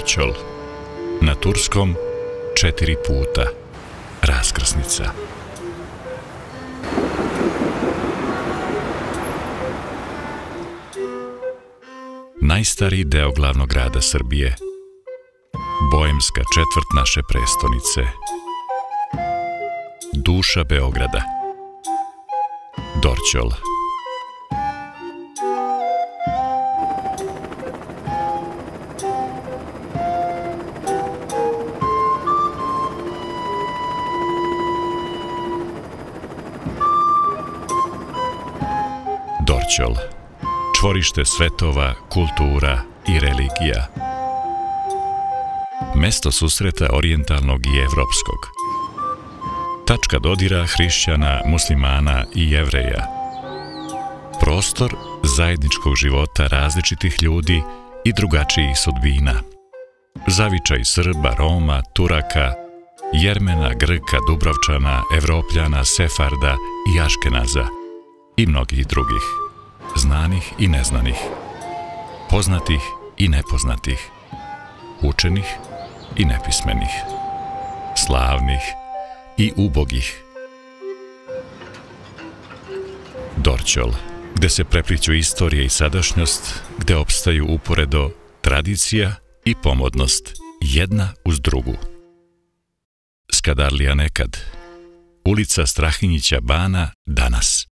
Dorćol. Na turskom 4 puta. Raskrsnica. Najstariji deo glavnog grada Srbije. Bojemska četvrt naše prestonice. Duša Beograda. Dorćol. Dorćol. Čvorište svetova, kultura i religija. Mesto susreta orijentalnog i evropskog. Tačka dodira hrišćana, muslimana i jevreja. Prostor zajedničkog života različitih ljudi i drugačijih sudbina. Zavičaj Srba, Roma, Turaka, Jermena, Grka, Dubrovčana, Evropljana, Sefarda i Aškenaza i mnogih drugih. Znanih i neznanih, poznatih i nepoznatih, učenih i nepismenih, slavnih i ubogih. Dorćol, gde se prepliću istorija i sadašnjost, gde opstaju uporedo tradicija i pomodnost, jedna uz drugu. Skadarlija nekad, ulica Strahinjića Bana danas.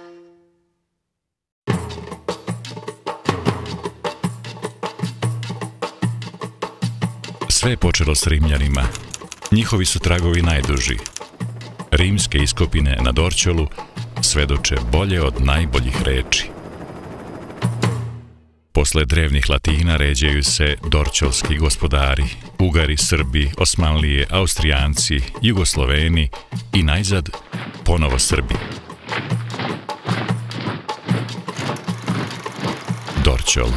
Sve je počelo s Rimljanima. Njihovi su tragovi najduži. Rimske iskopine na Dorćolu svedoče bolje od najboljih reči. Posle drevnih Latina ređaju se dorćolski gospodari, Ugari, Srbi, Osmanlije, Austrijanci, Jugosloveni i najzad ponovo Srbi. Dorćol.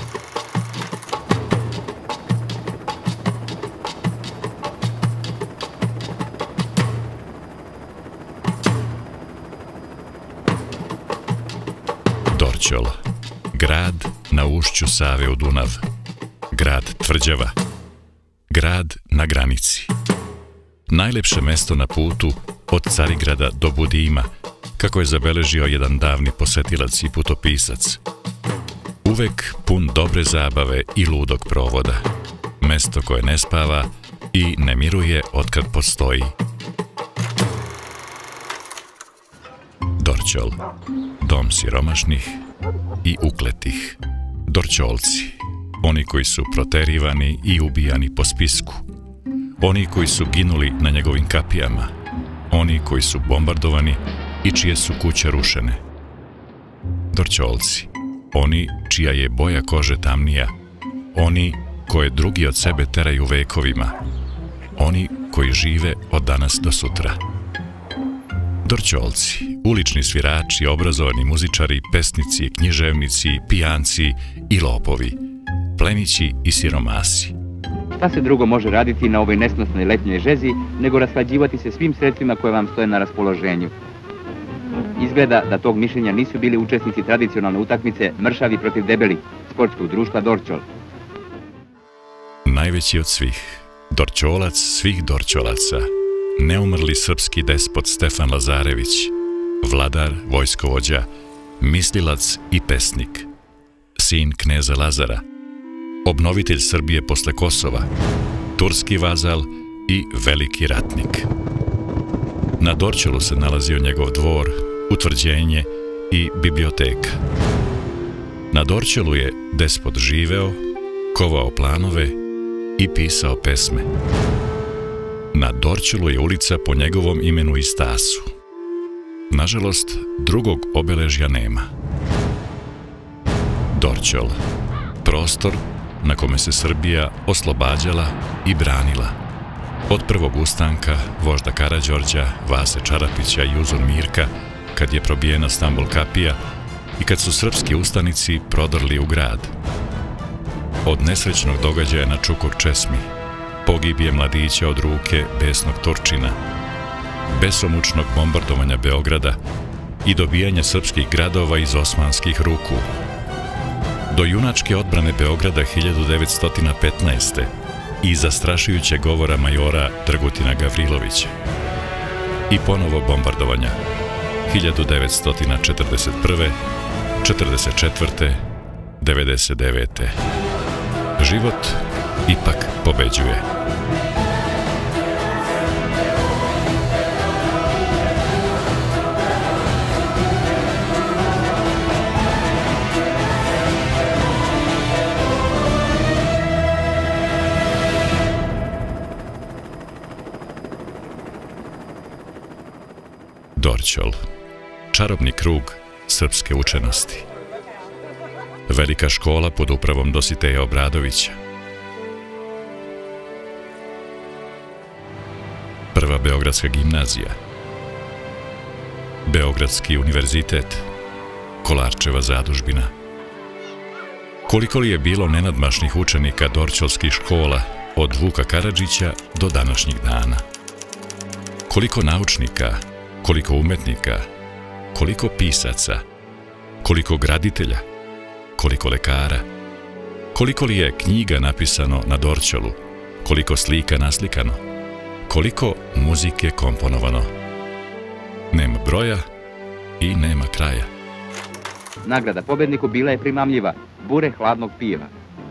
Dorćol. Grad na ušću Save u Dunav. Grad tvrđava. Grad na granici. Najlepše mesto na putu od Carigrada do Budima, kako je zabeležio jedan davni posetilac i putopisac. Uvek pun dobre zabave i ludog provoda. Mesto koje ne spava i ne miruje otkad postoji. Dorćol. Dom siromašnih i ukletih. Dorćolci. Oni koji su proterivani i ubijani po spisku. Oni koji su ginuli na njegovim kapijama. Oni koji su bombardovani i čije su kuće rušene. Dorćolci. Oni čija je boja kože tamnija. Oni koje drugi od sebe teraju vekovima. Oni koji žive od danas do sutra. Dorćolci, ulični svirači, obrazovani muzičari, pesnici, književnici, pijanci i lopovi, plemići i siromasi. Šta se drugo može raditi na ovoj nesnosnoj letnjoj žezi, nego raslađivati se svim sredstvima koje vam stoje na raspoloženju? Izgleda da tog mišljenja nisu bili učesnici tradicionalne utakmice Mršavi protiv Debeli, sportskog društva Dorćol. Najveći od svih, Dorćolac svih Dorćolaca, neumrli srpski despot Stefan Lazarević, vladar, vojskovođa, mislilac i pesnik, sin kneza Lazara, obnovitelj Srbije posle Kosova, turski vazal i veliki ratnik. Na Dorćolu se nalazio njegov dvor, utvrđenje i biblioteka. Na Dorćolu je despot živeo, kovao planove i pisao pesme. Na Dorćolu je ulica po njegovom imenu i stasu. Nažalost, drugog obeležja nema. Dorćol. Prostor na kome se Srbija oslobađala i branila. Od prvog ustanka vožda Karađorđa, Vase Čarapića i Uzun Mirka, kad je probijena Stambol kapija i kad su srpski ustanici prodrli u grad. Od nesrećnog događaja na Čukor Česmi, pogibije mladića od ruke besnog Turčina, besomučnog bombardovanja Beograda i dobijanja srpskih gradova iz osmanskih ruku, do junačke odbrane Beograda 1915. i zastrašujućeg govora majora Dragutina Gavrilovića. I ponovo bombardovanja 1941., 44., 99. Život ipak pobeđuje. Dorćol, čarobni krug srpske učenosti. Velika škola pod upravom Dositeja Obradovića. Prva Beogradska gimnazija. Beogradski univerzitet. Kolarčeva zadužbina. Koliko li je bilo nenadmašnih učenika dorćolskih škola od Vuka Karadžića do današnjih dana? Koliko naučnika, koliko umetnika, koliko pisaca, koliko graditelja, koliko lekara, koliko li je knjiga napisano na Dorćolu, koliko slika naslikano, koliko muzike komponovano. Nema broja i nema kraja. Nagrada pobedniku bila je primamljiva, bure hladnog piva.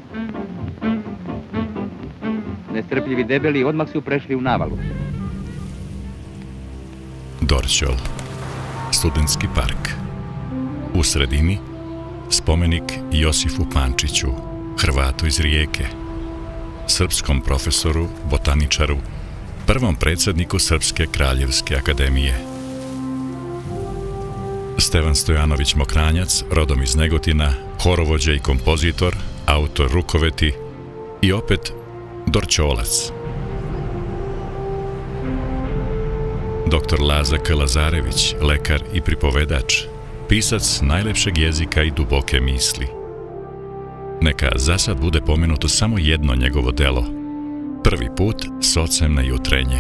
Nestrpljivi debeli odmah su prešli u navalu. Dorćol, studentski park. U sredini spomenik Josifu Pančiću, Hrvatu iz Rijeke, srpskom profesoru, botaničaru, prvom predsjedniku Srpske kraljevske akademije. Stevan Stojanović Mokranjac, rodom iz Negotina, horovođa i kompozitor, autor rukoveti i opet Dorćolac. Dr. Laza K. Lazarević, lekar i pripovedač, pisac najlepšeg jezika i duboke misli. Neka za sad bude pomenuto samo jedno njegovo delo, Prvi put s ocem na jutrenje.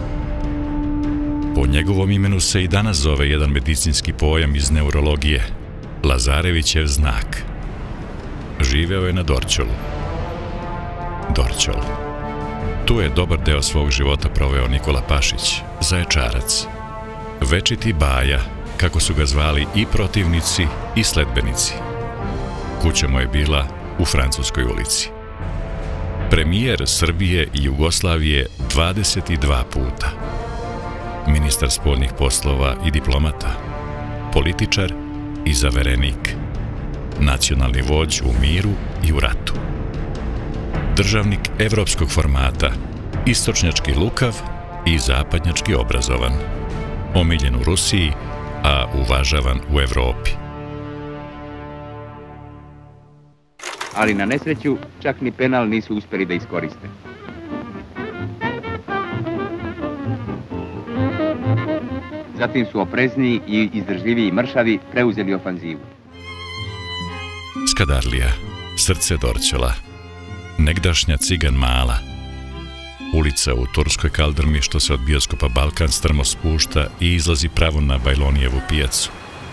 Po njegovom imenu se i danas zove jedan medicinski pojam iz neurologije, Lazarevićev znak. Živeo je na Dorćolu. Dorćol. Tu je dobar deo svog života proveo Nikola Pašić, Zaječarac. Večiti Baja, kako su ga zvali i protivnici i sledbenici. Kuća mu je bila u Francuskoj ulici. Premijer Srbije i Jugoslavije 22 puta. Ministar spoljnih poslova i diplomata. Političar i zaverenik. Nacionalni vođ u miru i u ratu. Državnik evropskog formata, istočnjački lukav i zapadnjački obrazovan. Omiljen u Rusiji, a uvažavan u Evropi. Ali na nesreću čak ni penal nisu uspjeli da iskoriste. Zatim su oprezniji i izdržljiviji mršavi preuzeli ofanzivu. Skadarlija, srce Dorćola, negdašnja Cigan Mala, ulica u turskoj kaldrmi što se od bioskopa Balkan strmo spušta i izlazi pravo na Bajlonijevu pijacu.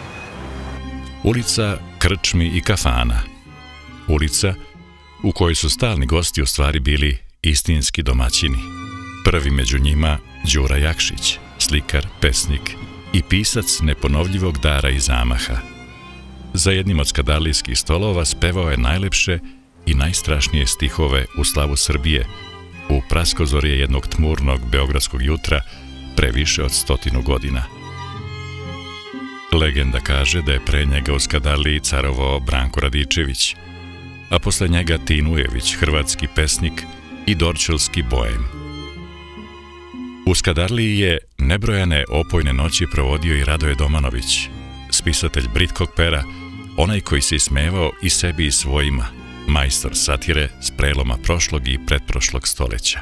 Ulica krčmi i kafana, ulica u kojoj su stalni gosti u stvari bili istinski domaćini. Prvi među njima Đura Jakšić, slikar, pesnik i pisac neponovljivog dara i zamaha. Za jednim od skadarlijskih stolova spevao je najlepše i najstrašnije stihove u slavu Srbije u praskozorje jednog tmurnog beogradskog jutra pre više od 100 godina. Legenda kaže da je pre njega u Skadarliji carovao Branko Radičević, a posle njega Tinujević, hrvatski pesnik i dorćolski boem. U Skadarliji je nebrojane opojne noći provodio i Radoje Domanović, spisatelj britkog pera, onaj koji se ismevao i sebi i svojima, majstor satire s preloma prošlog i pretprošlog stoleća.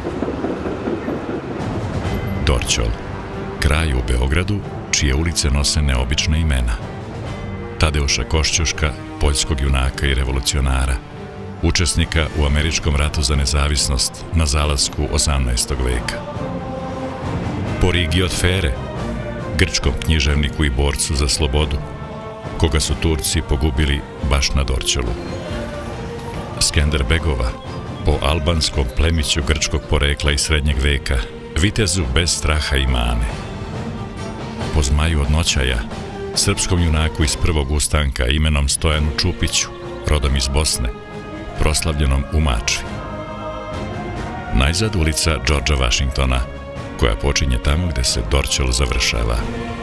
Dorćol, kraj u Beogradu, čije ulice nose neobična imena. Tadeuša Košćuška, poljskog junaka i revolucionara, učesnika u Američkom ratu za nezavisnost na zalasku 18. veka. Porigi od Fere, grčkom književniku i borcu za slobodu, koga su Turci pogubili baš na Dorćolu. Skenderbegova, o albanskom plemiću grčkog porekla iz srednjeg veka, vitezu bez straha i mane. Po zmaju od noćaja, srpskom junaku iz prvog ustanka imenom Stojanu Čupiću, rodom iz Bosne, proslavljenom u Mačvi. Najzad ulica Georgea Washingtona, koja počinje tamo gde se Dorćol završava.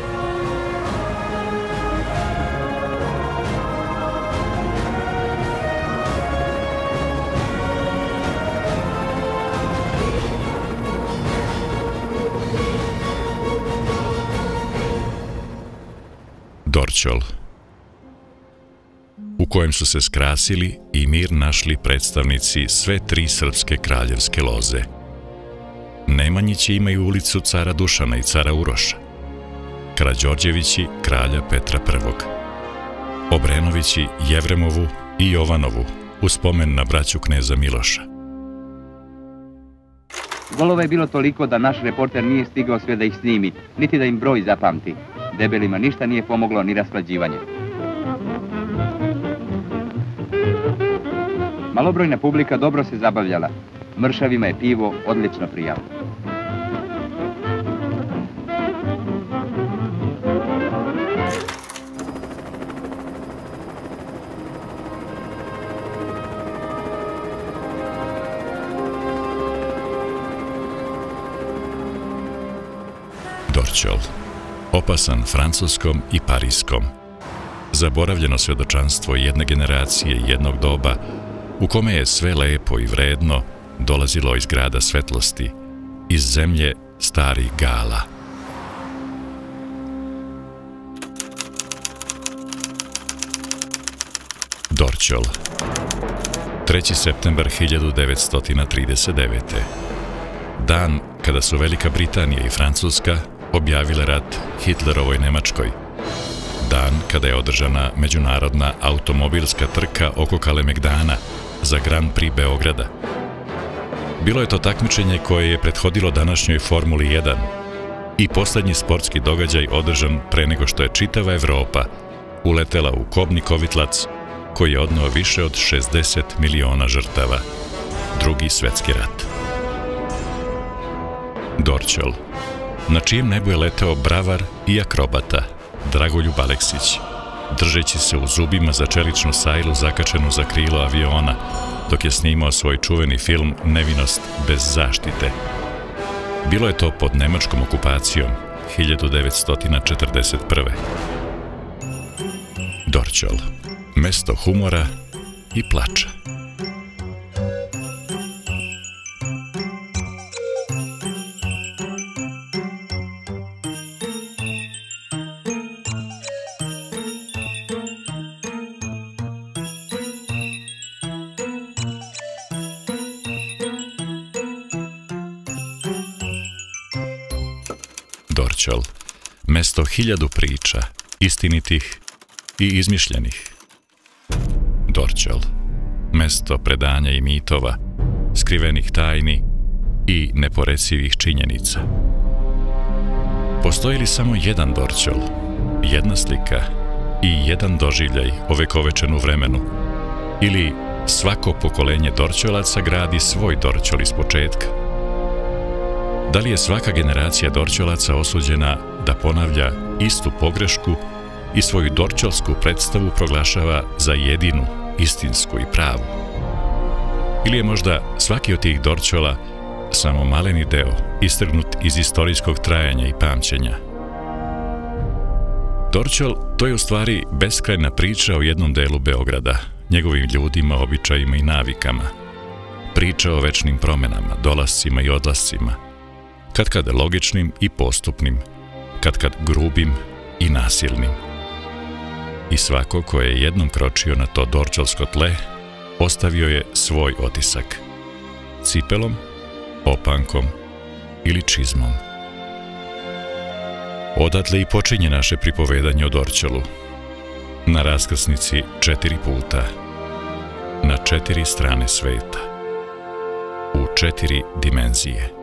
Dorćol, u kojem su se skrasili i mir našli predstavnici sve tri srpske kraljevske loze. Nemanjići imaju ulicu cara Dušana i cara Uroša, Karađorđevići kralja Petra I, Obrenovići Jevremovu i Jovanovu u spomen na braću kneza Miloša. Golova je bilo toliko da naš reporter nije stigao sve da ih snimi, niti da im broj zapamti. Debelima ništa nije pomoglo ni rasklađivanje. Malobrojna publika dobro se zabavljala. Mršavima je pivo odlično prijalo. Dorćol, opasan francuskom i parijskom. Zaboravljeno svjedočanstvo jedne generacije jednog doba u kome je sve lepo i vredno dolazilo iz grada svetlosti, iz zemlje starih Gala. Dorćol, 3. septembar 1939. Dan kada su Velika Britanija i Francuska objavile rat Hitlerovoj Nemačkoj. Dan kada je održana međunarodna automobilska trka oko Kalemegdana za Grand Prix Beograda. Bilo je to takmičenje koje je prethodilo današnjoj Formuli 1 i poslednji sportski događaj održan pre nego što je čitava Evropa uletela u kobni kovitlac koji je odneo više od 60 miliona žrtava. Drugi svetski rat. Dorćol, na čijem nebu je leteo bravar i akrobata Dragoljub Aleksić, držeći se u zubima za čeličnu sajlu zakačenu za krilo aviona, dok je snimao svoj čuveni film Nevinost bez zaštite. Bilo je to pod nemačkom okupacijom 1941. Dorćol, mesto humora i plača. Dorćol, mesto 1000 priča, istinitih i izmišljenih. Dorćol, mesto predanja i mitova, skrivenih tajni i neporecivih činjenica. Postoji li samo jedan Dorćol, jedna slika i jedan doživljaj ovekovečen u vremenu? Ili svako pokolenje Dorćolaca gradi svoj Dorćol iz početka? Da li je svaka generacija Dorćolaca osuđena da ponavlja istu pogrešku i svoju dorćolsku predstavu proglašava za jedinu, istinsku i pravu? Ili je možda svaki od tih Dorćola samo maleni deo istrgnut iz istorijskog trajanja i pamćenja? Dorćol, to je u stvari beskrajna priča o jednom delu Beograda, njegovim ljudima, običajima i navikama. Priča o večnim promenama, dolascima i odlascima, katkad logičnim i postupnim, katkad grubim i nasilnim. I svako ko je jednom kročio na to dorćolsko tle, ostavio je svoj otisak. Cipelom, opankom ili čizmom. Odatle i počinje naše pripovedanje o Dorćolu. Na raskrsnici 4 puta, na 4 strane sveta, u 4 dimenzije.